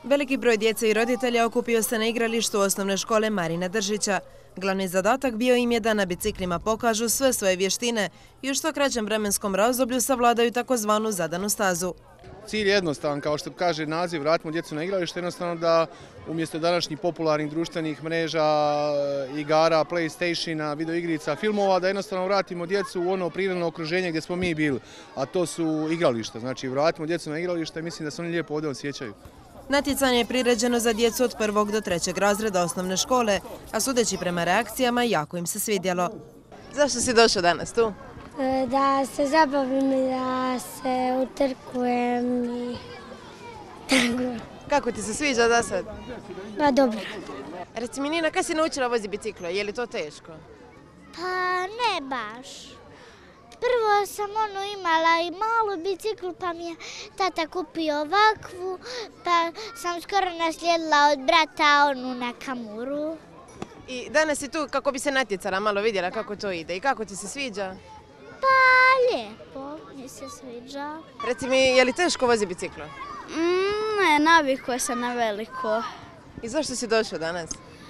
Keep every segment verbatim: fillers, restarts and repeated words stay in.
Veliki broj djece i roditelja okupio se na igralištu osnovne škole Marina Držića. Glavni zadatak bio im je da na biciklima pokažu sve svoje vještine i u što kraćem vremenskom razdoblju savladaju takozvanu zadanu stazu. Cilj je jednostavan, kao što kaže naziv, vratimo djecu na igralište, jednostavno da umjesto današnjih popularnih društvenih mreža, igara, PlayStationa, videoigrica, filmova, da jednostavno vratimo djecu u ono prirodno okruženje gdje smo mi bili, a to su igrališta. Znači, vratimo djecu na igralište i mislim da se oni lijepo ovdje osjećaju. Natjecanje je priređeno za djecu od prvog do trećeg razreda osnovne škole, a sudeći prema reakcijama jako im se svidjelo. Zašto si došao danas tu? Da se zabavim i da se utrkujem i tako. Kako ti se sviđa za sad? Pa dobro. Reci mi, Nina, kada si naučila vozi biciklo? Je li to teško? Pa ne baš. Prvo sam ono imala i malu biciklu, pa mi je tata kupio ovakvu, pa sam skoro naslijedila od brata onu na kamuru. I danas si tu kako bi se natjecala, malo vidjela kako to ide i kako ti se sviđa? Pa lijepo mi se sviđa. Reci mi, je li teško vozi biciklo? Mm, ne, navikuje se na veliko. I zašto si došao danas?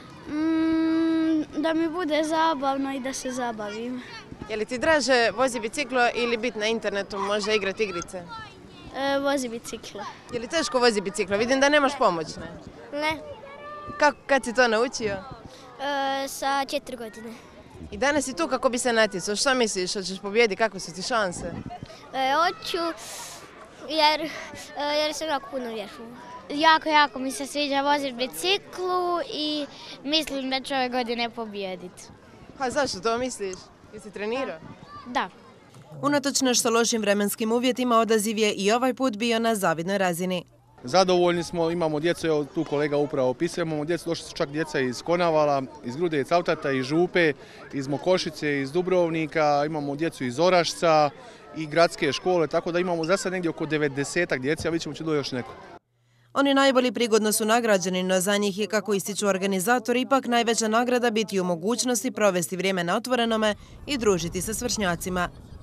Mm, da mi bude zabavno i da se zabavim. Je li ti draže vozi biciklo ili biti na internetu, možda igrati igrice? E, vozi biciklo. Je li teško vozi biciklo? Vidim da nemaš pomoćne. Ne. Kako, kad si to naučio? E, sa četiri godine. I danas si tu kako bi se natjecao. Šta misliš, hoćeš pobijedi, kakve su ti šanse? E, hoću, jer, e, jer sam jako puno vježbala. Jako, jako mi se sviđa voziti biciklu i mislim da ću ove godine pobijediti. Pa zašto to misliš? Jesi trenirao? Da. Unatoč nešto lošim vremenskim uvjetima, odaziv je i ovaj put bio na zavidnoj razini. Zadovoljni smo, imamo djecu, evo tu kolega upravo opisuje, imamo djecu, došli su čak djeca iz Konavala, iz Grude, iz Cavtata, iz Župe, iz Mokošice, iz Dubrovnika, imamo djecu iz Orašca i gradske škole, tako da imamo za sad negdje oko devedesetak djece, a vidjet ćemo će do još neko. Oni najbolji prigodno su nagrađeni, no za njih je, kako ističu organizatori, ipak najveća nagrada biti u mogućnosti provesti vrijeme na otvorenome i družiti se s vršnjacima.